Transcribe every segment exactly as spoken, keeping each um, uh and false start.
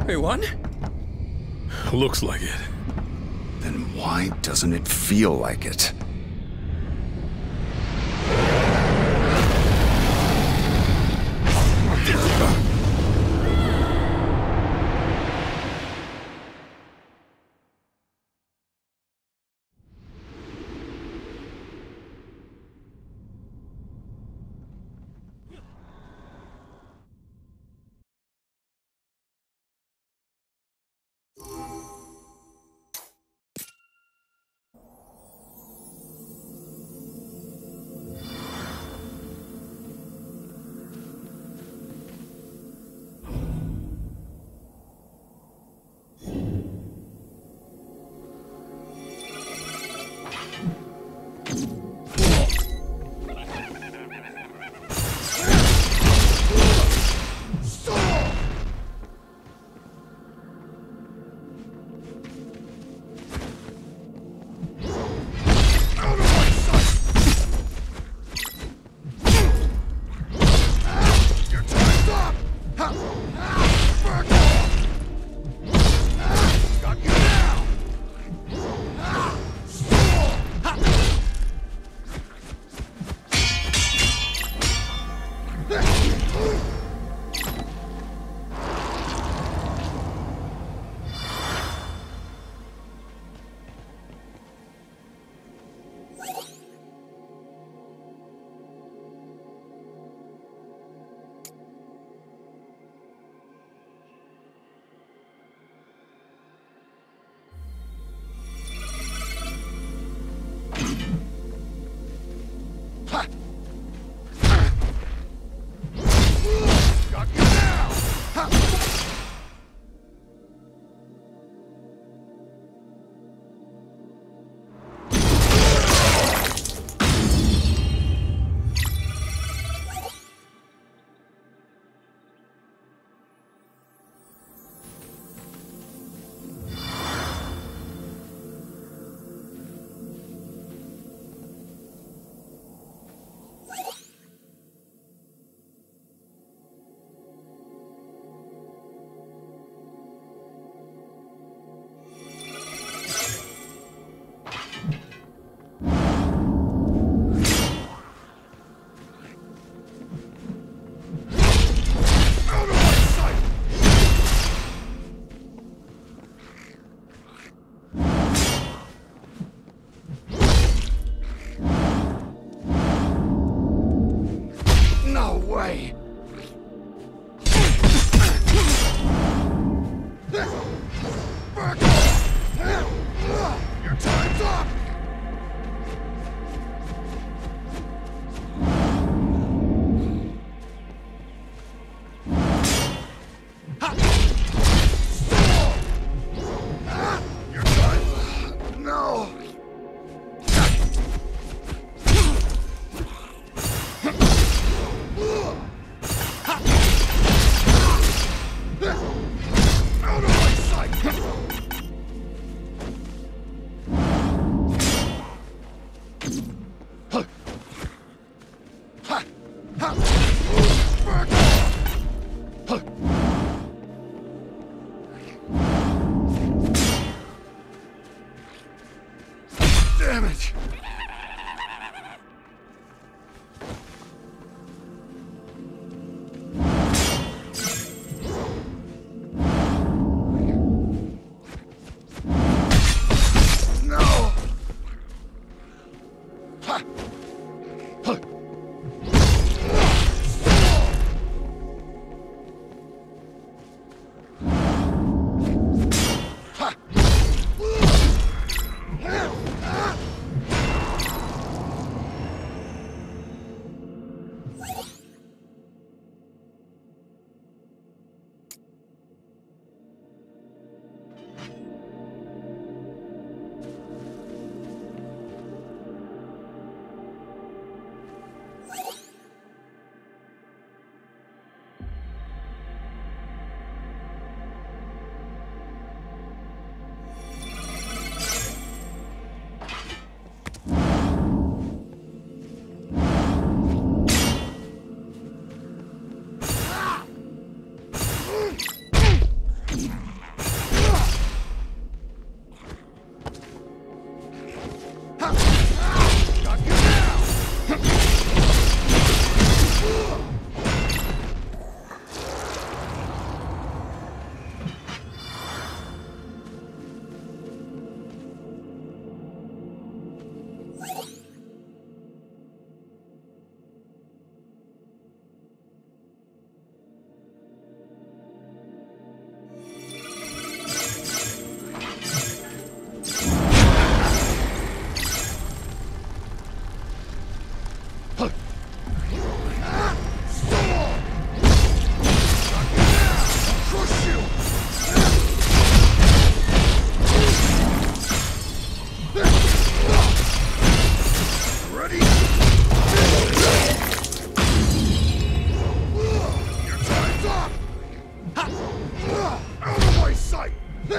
We won? Looks like it. Then why doesn't it feel like it?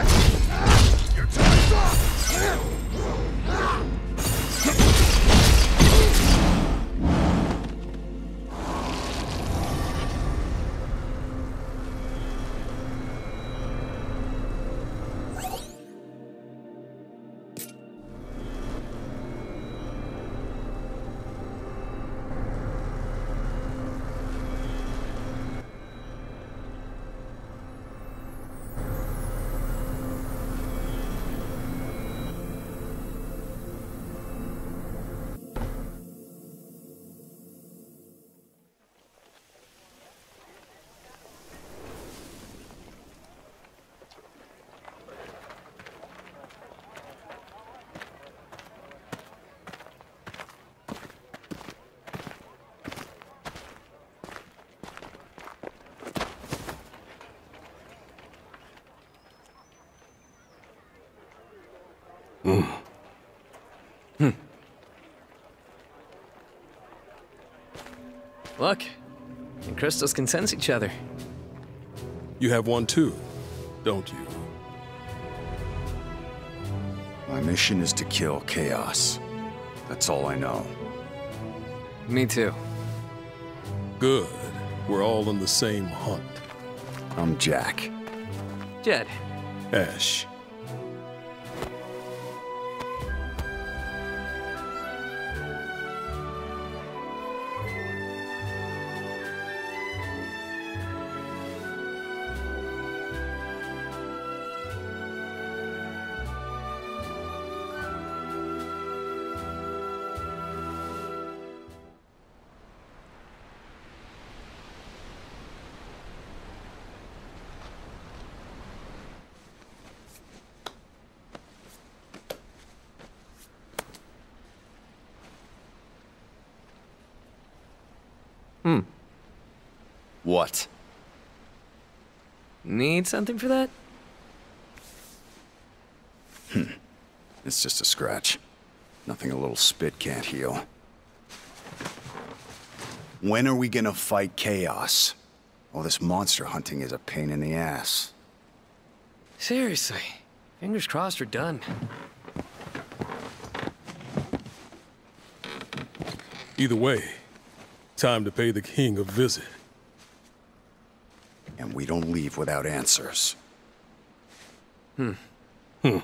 Your time's up! Mm. Hmm. Look, and crystals can sense each other. You have one too, don't you? My mission is to kill Chaos. That's all I know. Me too. Good. We're all on the same hunt. I'm Jack. Jed. Ash. Hmm. What? Need something for that? Hmm. It's just a scratch. Nothing a little spit can't heal. When are we gonna fight Chaos? All this monster hunting is a pain in the ass. Seriously. Fingers crossed we're done. Either way, time to pay the king a visit. And we don't leave without answers. Hmm. Hmm.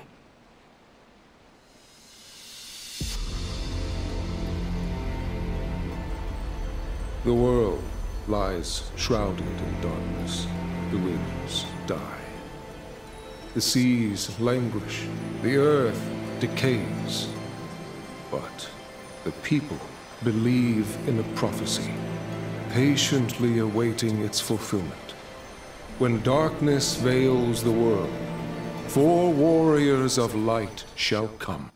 The world lies shrouded in darkness. The winds die. The seas languish. The earth decays. But the people believe in a prophecy, patiently awaiting its fulfillment. When darkness veils the world, four warriors of light shall come.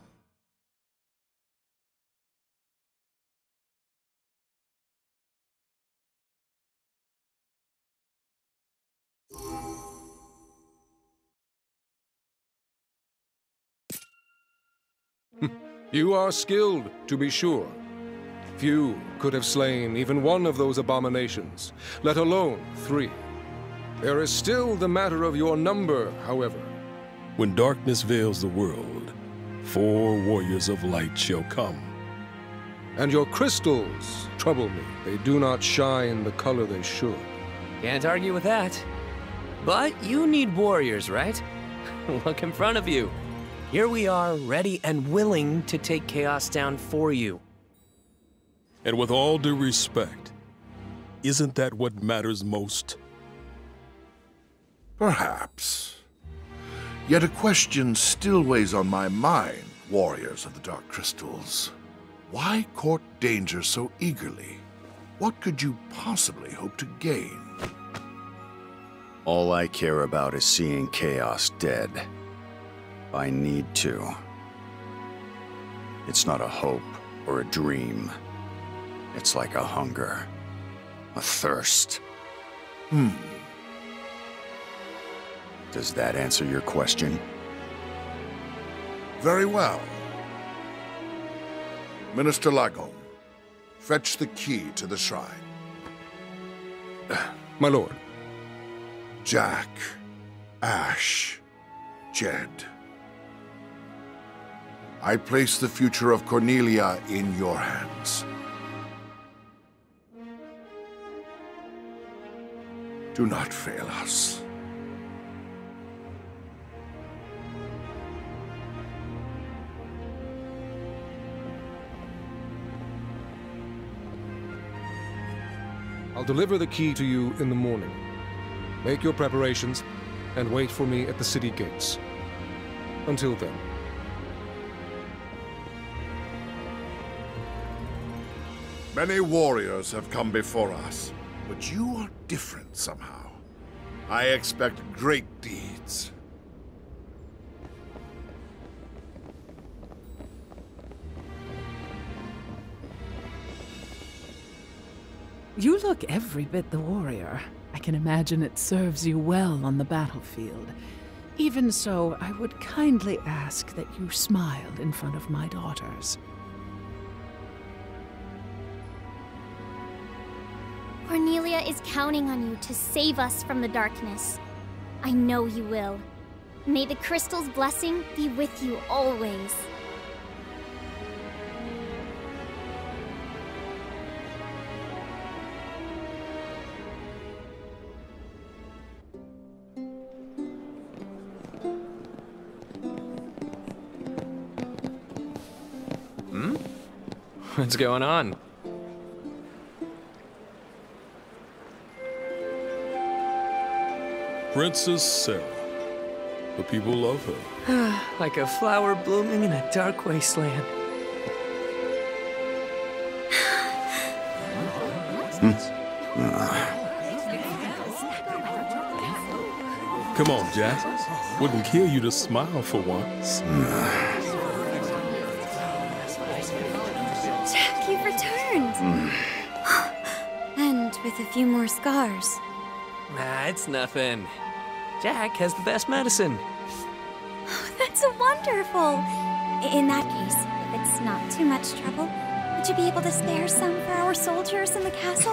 You are skilled, to be sure. Few could have slain even one of those abominations, let alone three. There is still the matter of your number, however. When darkness veils the world, four warriors of light shall come. And your crystals trouble me. They do not shine the color they should. Can't argue with that. But you need warriors, right? Look in front of you. Here we are, ready and willing to take Chaos down for you. And with all due respect, isn't that what matters most? Perhaps. Yet a question still weighs on my mind, warriors of the Dark Crystals. Why court danger so eagerly? What could you possibly hope to gain? All I care about is seeing Chaos dead. I need to. It's not a hope or a dream. It's like a hunger, a thirst. Hmm. Does that answer your question? Very well. Minister Lagom, fetch the key to the shrine. My lord. Jack, Ash, Jed. I place the future of Cornelia in your hands. Do not fail us. I'll deliver the key to you in the morning. Make your preparations, and wait for me at the city gates. Until then. Many warriors have come before us, but you are different somehow. I expect great deeds. You look every bit the warrior. I can imagine it serves you well on the battlefield. Even so, I would kindly ask that you smile in front of my daughters. Cornelia is counting on you to save us from the darkness. I know you will. May the crystal's blessing be with you always. Hmm? What's going on? Princess Sarah. The people love her. Like a flower blooming in a dark wasteland. Come on, Jack. Wouldn't kill you to smile for once. Jack, you've returned. And with a few more scars. Nah, it's nothing. Jack has the best medicine. Oh, that's wonderful. In that case, if it's not too much trouble, would you be able to spare some for our soldiers in the castle?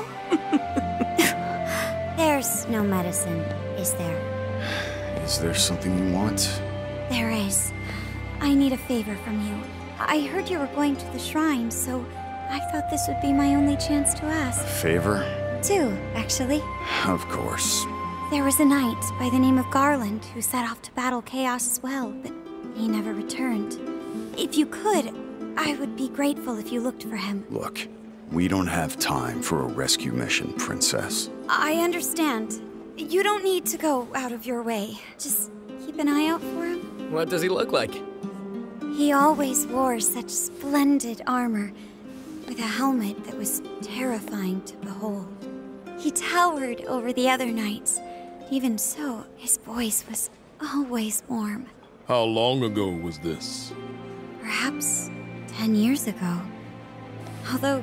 There's no medicine, is there? Is there something you want? There is. I need a favor from you. I heard you were going to the shrine, so I thought this would be my only chance to ask. Favor? Two, actually. Of course. There was a knight by the name of Garland who set off to battle Chaos as well, but he never returned. If you could, I would be grateful if you looked for him. Look, we don't have time for a rescue mission, Princess. I understand. You don't need to go out of your way. Just keep an eye out for him. What does he look like? He always wore such splendid armor, with a helmet that was terrifying to behold. He towered over the other knights. Even so, his voice was always warm. How long ago was this? Perhaps ten years ago. Although,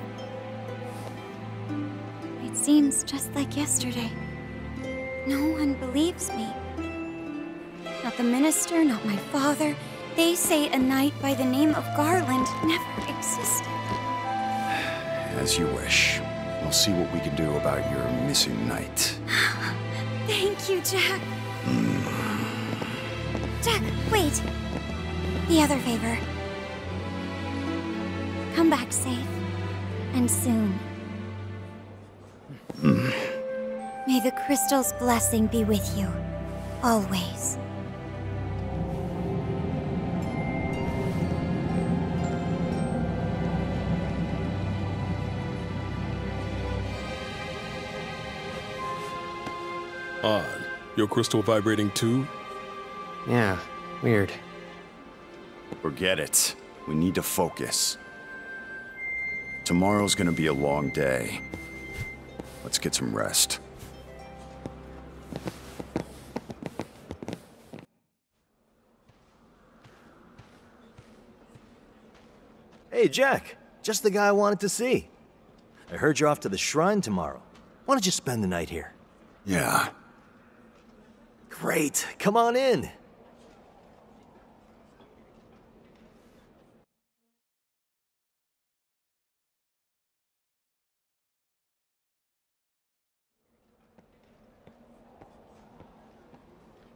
it seems just like yesterday. No one believes me. Not the minister, not my father. They say a knight by the name of Garland never existed. As you wish. We'll see what we can do about your missing knight. Thank you, Jack. Jack, wait. The other favor. Come back safe. And soon. May the crystal's blessing be with you. Always. Odd. Your crystal vibrating too? Yeah, weird. Forget it. We need to focus. Tomorrow's gonna be a long day. Let's get some rest. Hey, Jack. Just the guy I wanted to see. I heard you're off to the shrine tomorrow. Why don't you spend the night here? Yeah. Great. Come on in.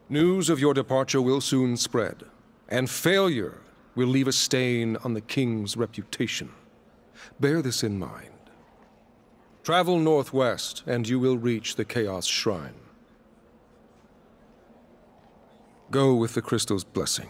News of your departure will soon spread, and failure will leave a stain on the king's reputation. Bear this in mind. Travel northwest, and you will reach the Chaos Shrine. Go with the crystal's blessing.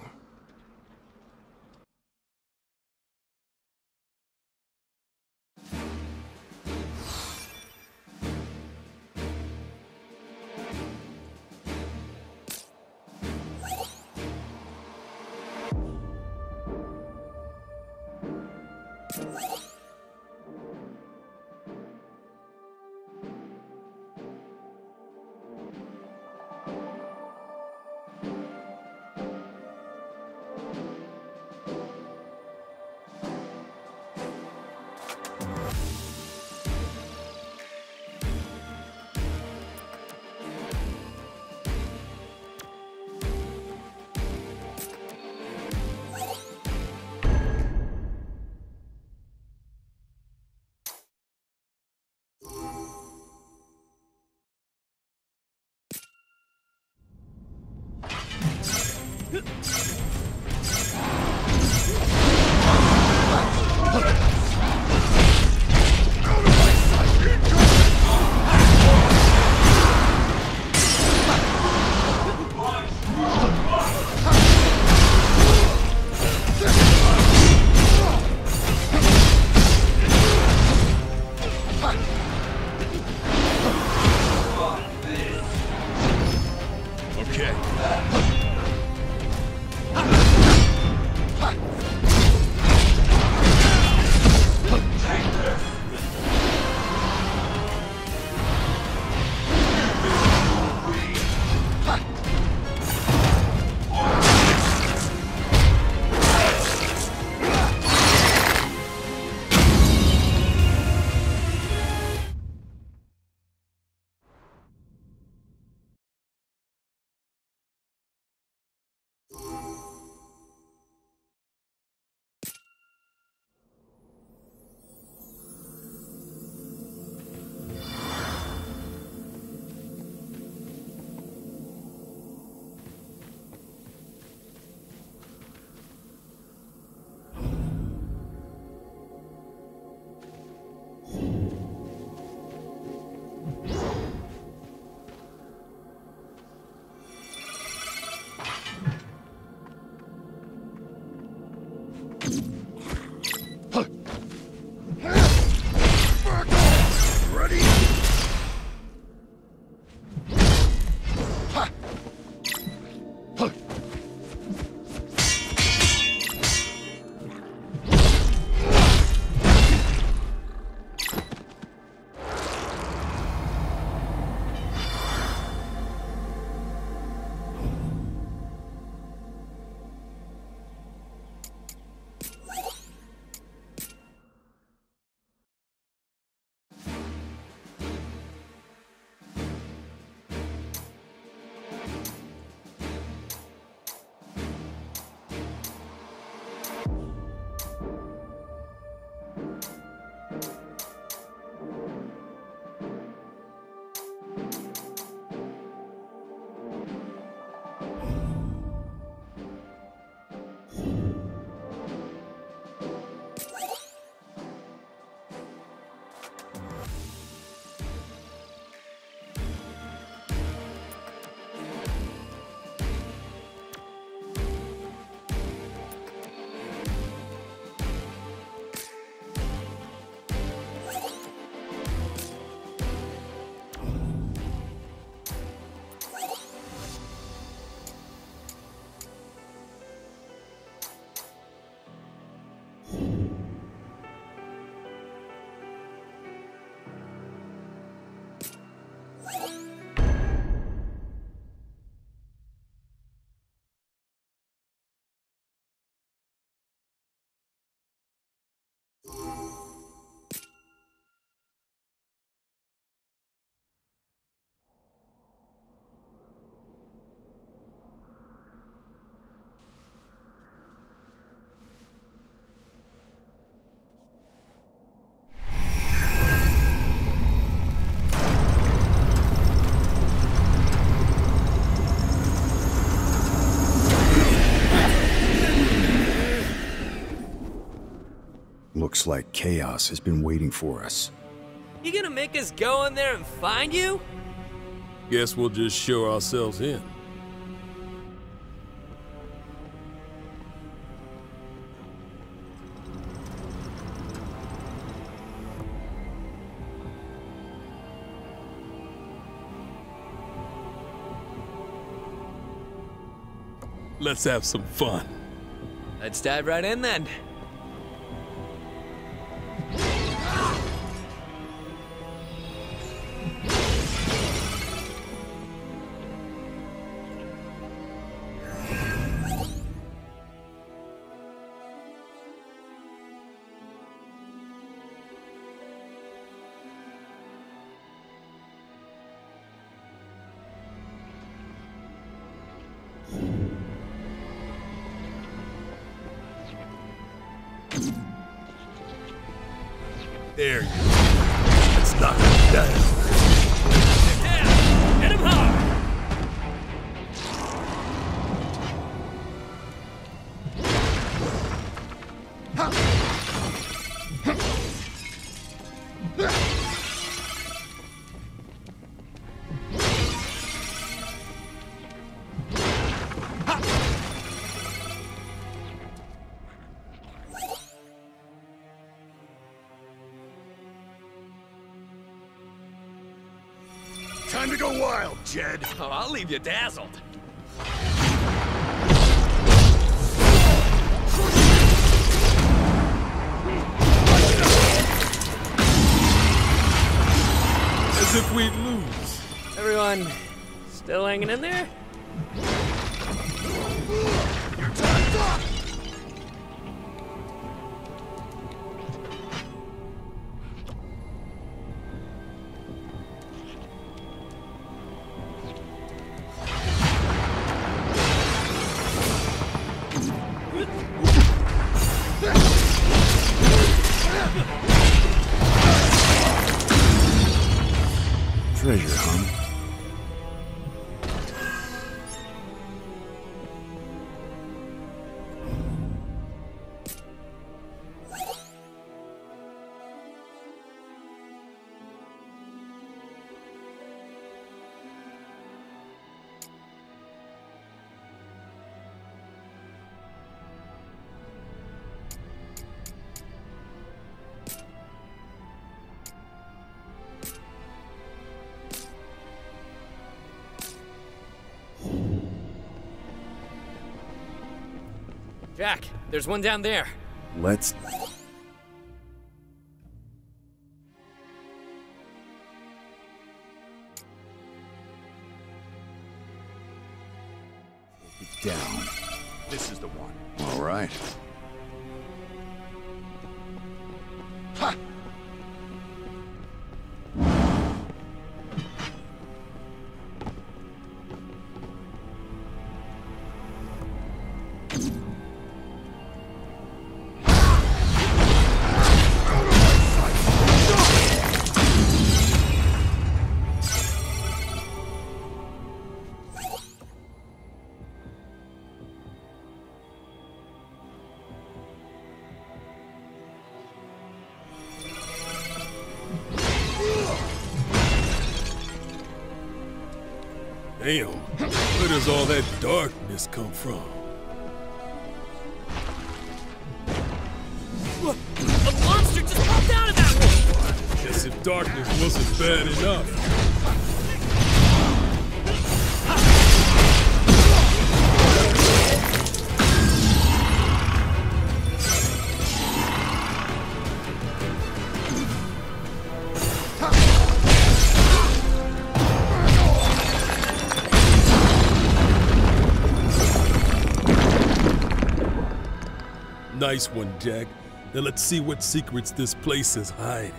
Looks like chaos has been waiting for us. You gonna make us go in there and find you? Guess we'll just show ourselves in. Let's have some fun. Let's dive right in then. There you go. Let's knock him down. Yeah, hit him hard! Time to go wild, Jed. Oh, I'll leave you dazzled. As if we'd lose. Everyone still hanging in there? Your time's up! Treasure hunt. Jack, there's one down there. Let's... down. This is the one. All right. Ha! Damn, where does all that darkness come from? Look, a monster just popped out of that one! Guess if darkness wasn't bad enough. Nice one, Jack. Now let's see what secrets this place is hiding.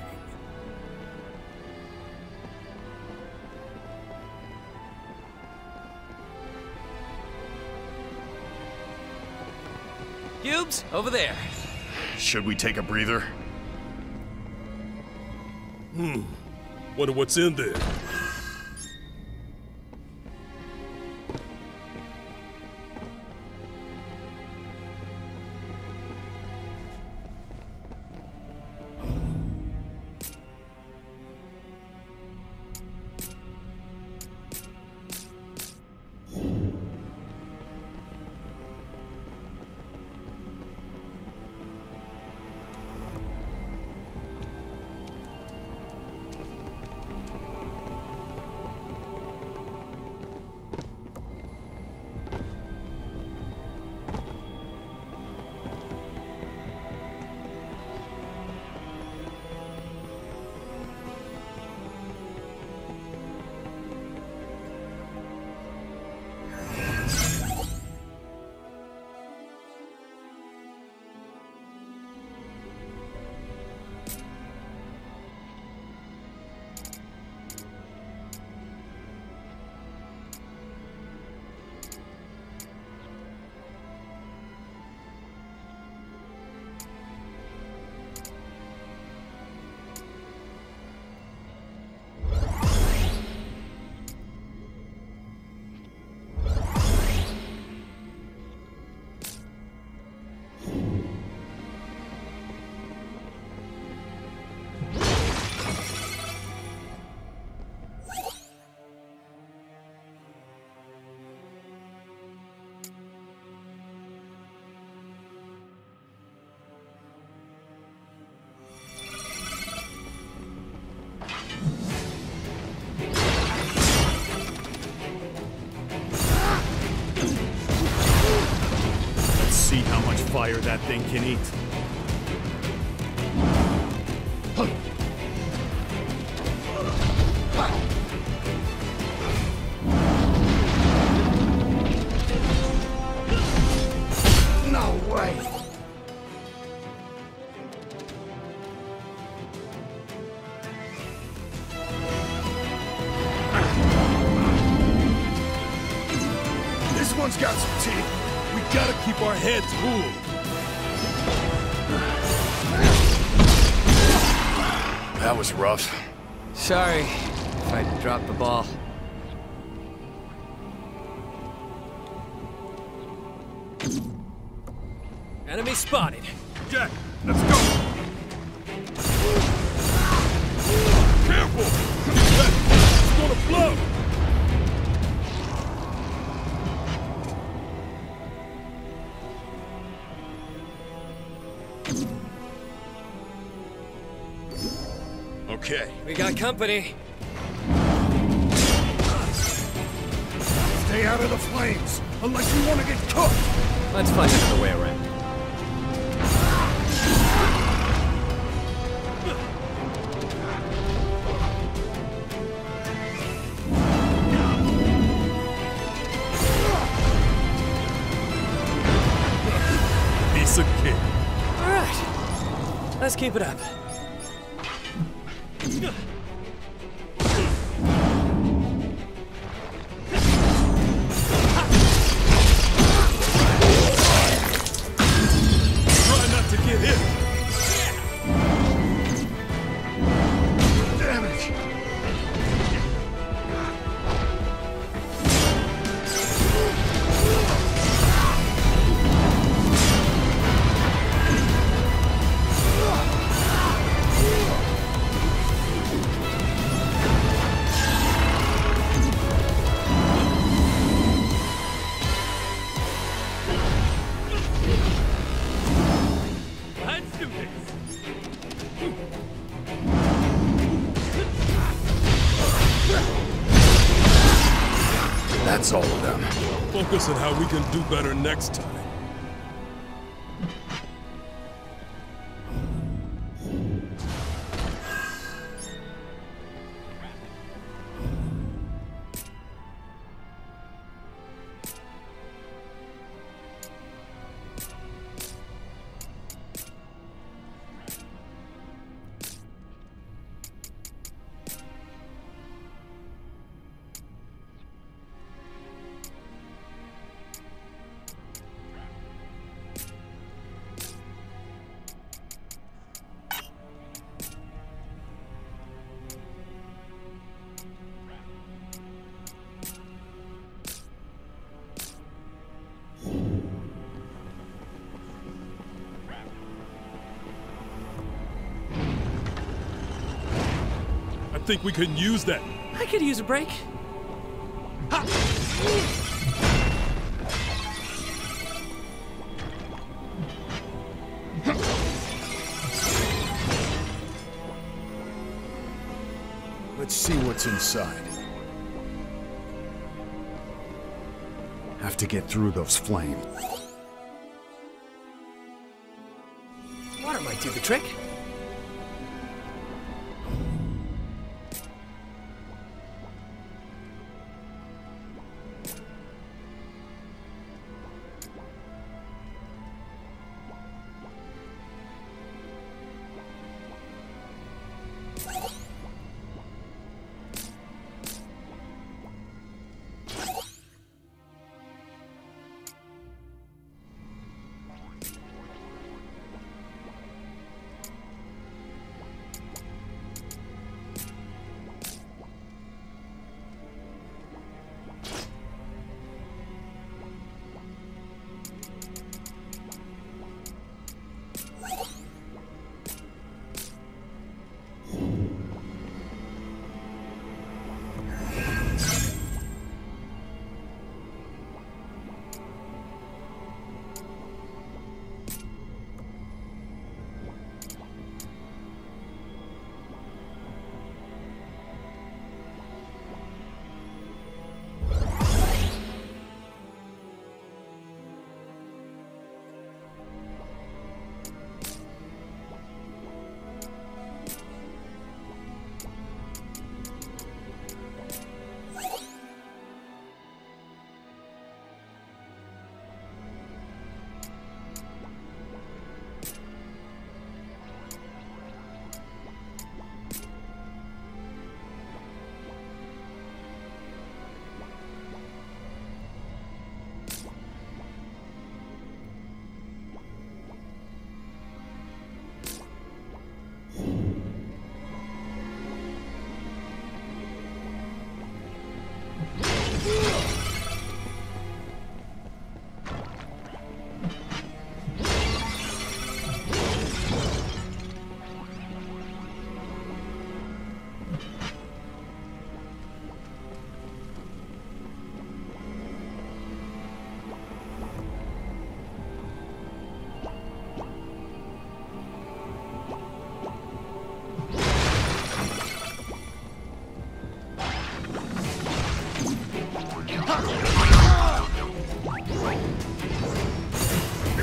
Cubes, over there. Should we take a breather? Hmm. Wonder what's in there. see how much fire that thing can eat. No way! This one's got some teeth. We gotta keep our heads cool. That was rough. Sorry if I dropped the ball. Enemy spotted. Jack, let's go. Careful! It's gonna blow! Okay. We got company. Stay out of the flames, unless you want to get cooked. Let's find another way around. Piece of cake. All right. Let's keep it up. That's all of them. Focus on how we can do better next time. I think we can use that. I could use a break. Let's see what's inside. Have to get through those flames. Water might do the trick.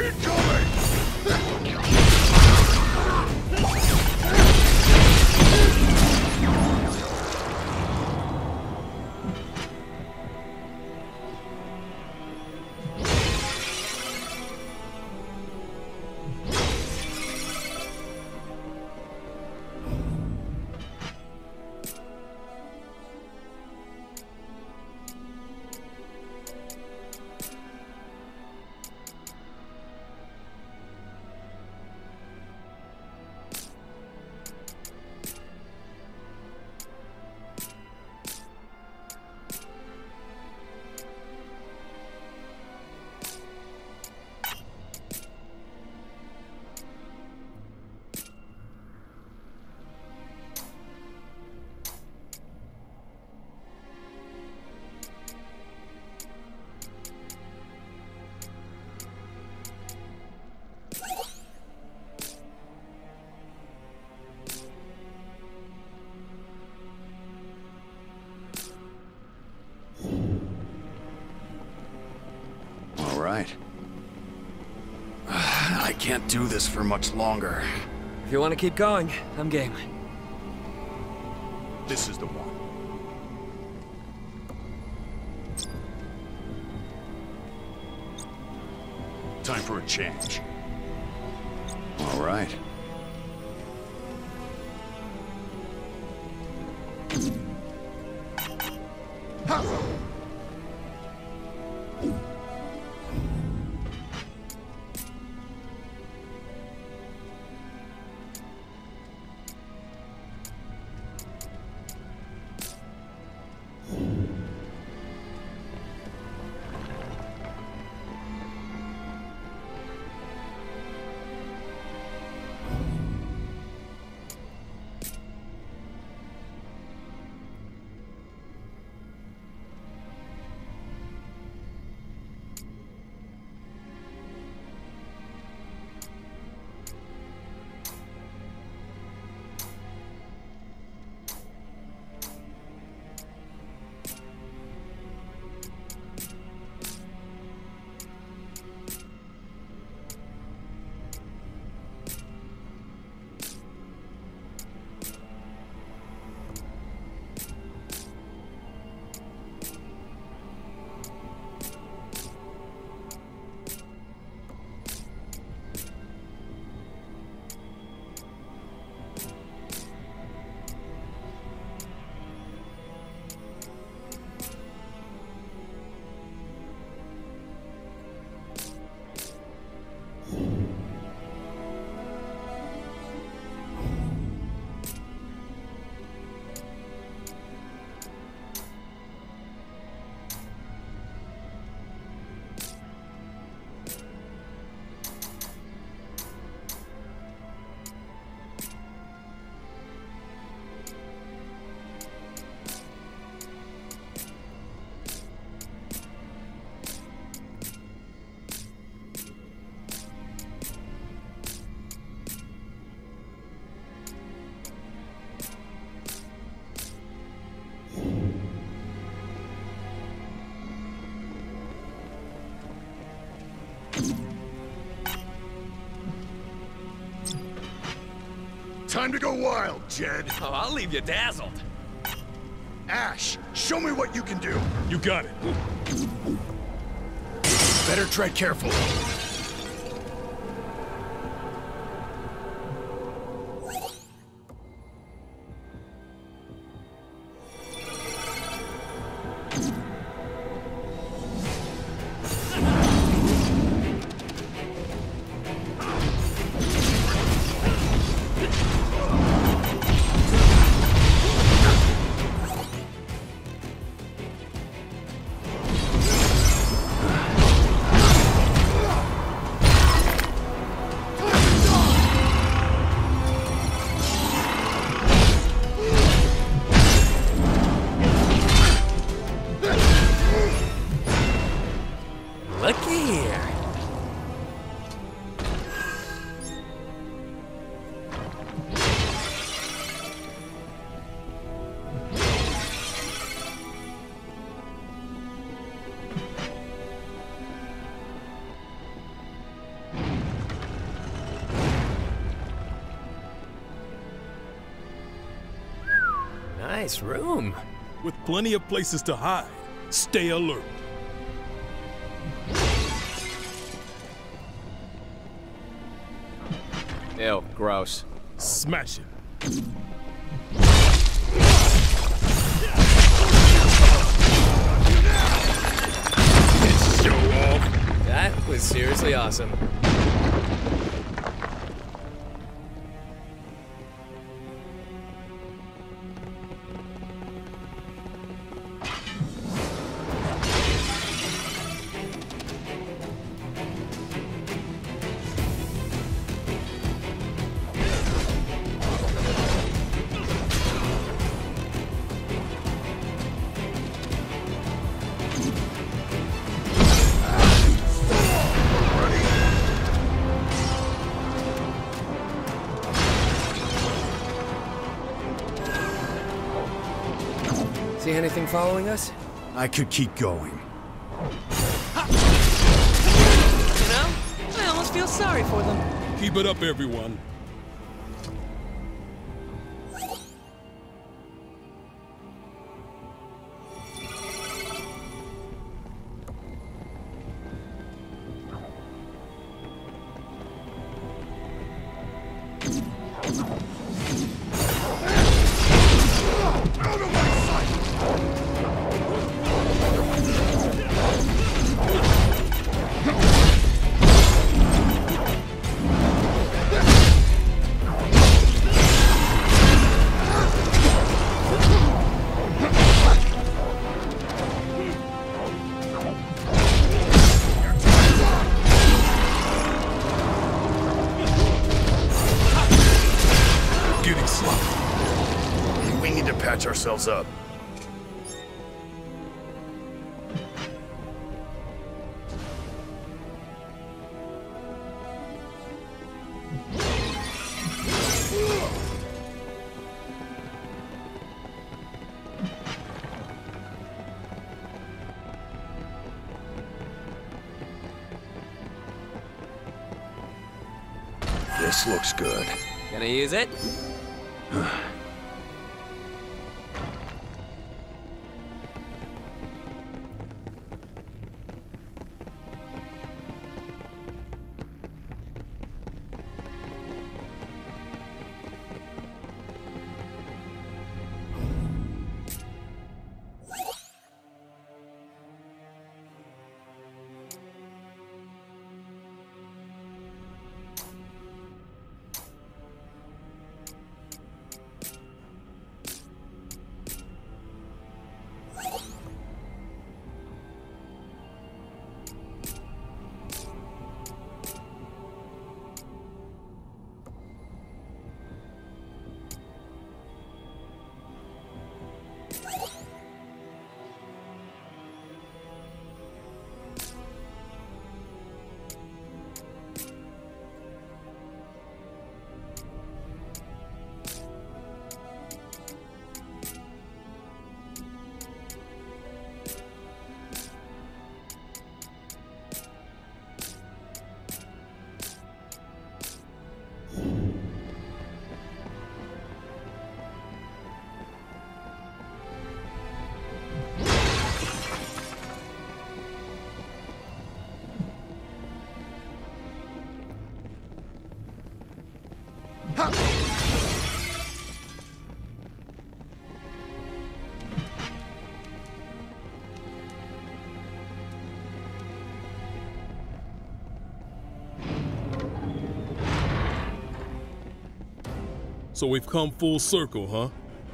Right. I can't do this for much longer. If you want to keep going, I'm game. This is the one. Time for a change. All right. Time to go wild, Jed. Oh, I'll leave you dazzled. Ash, show me what you can do. You got it. Better tread carefully. Nice room. With plenty of places to hide. Stay alert. Ew, gross. Smash it. Show off. That was seriously awesome. See anything following us? I could keep going. You know, I almost feel sorry for them. Keep it up, everyone. Patch ourselves up. This looks good. Gonna use it? So we've come full circle, huh?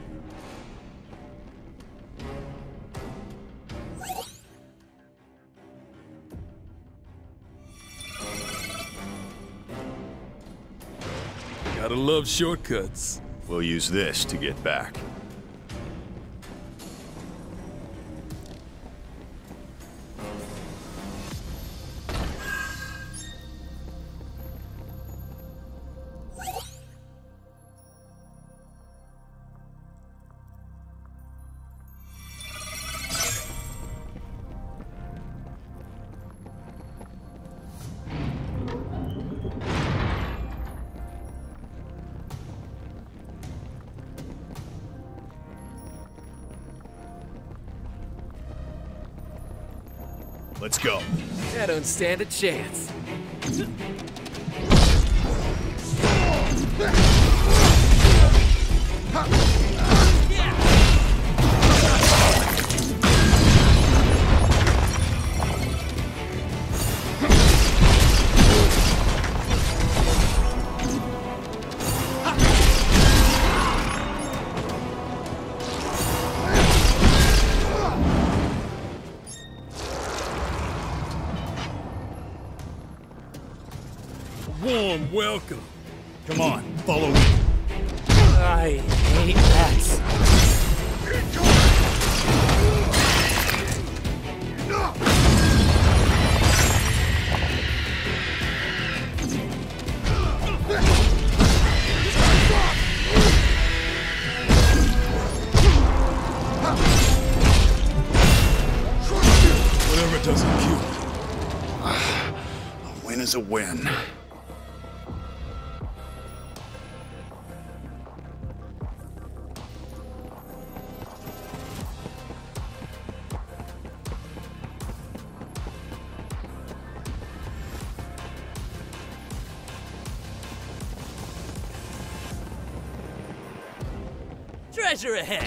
Gotta love shortcuts. We'll use this to get back. Let's go. I don't stand a chance. Warm welcome. Come on, follow me. I hate that. Whatever doesn't kill. A win is a win. Treasure ahead.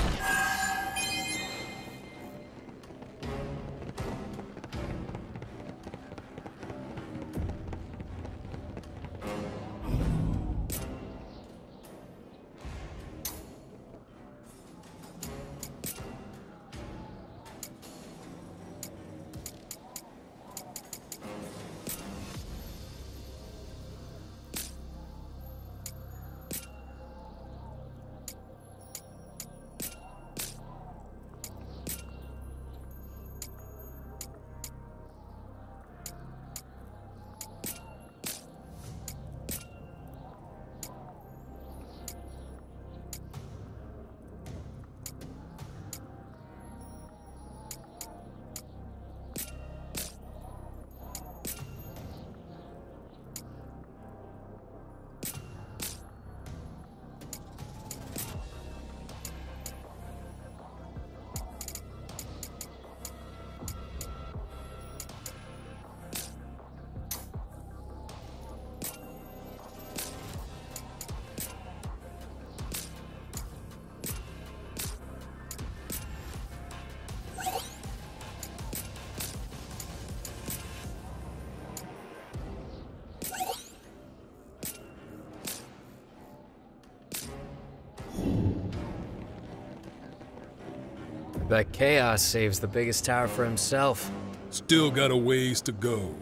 Bet Chaos saves the biggest tower for himself. Still got a ways to go.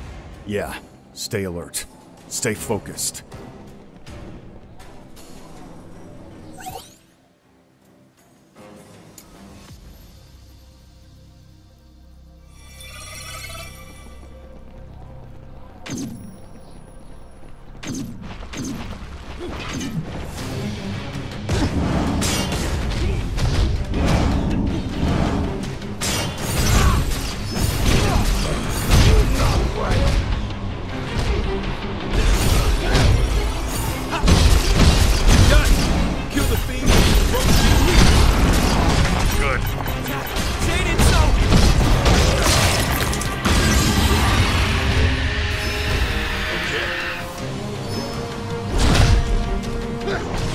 Yeah, stay alert. Stay focused. Okay.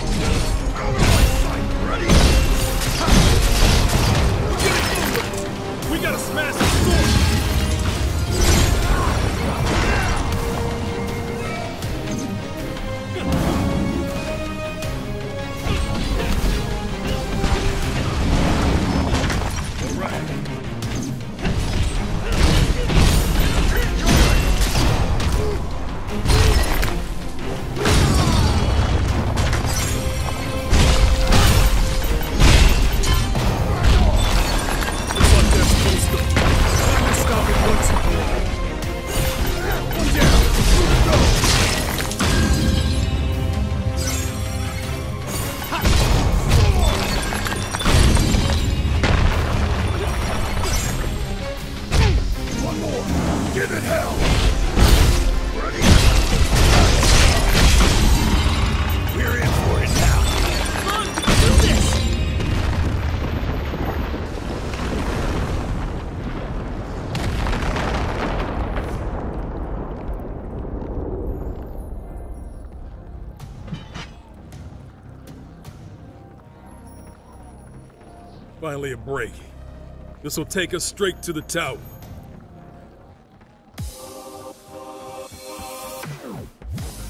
Finally a break. This will take us straight to the tower.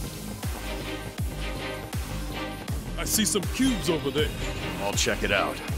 I see some cubes over there. I'll check it out.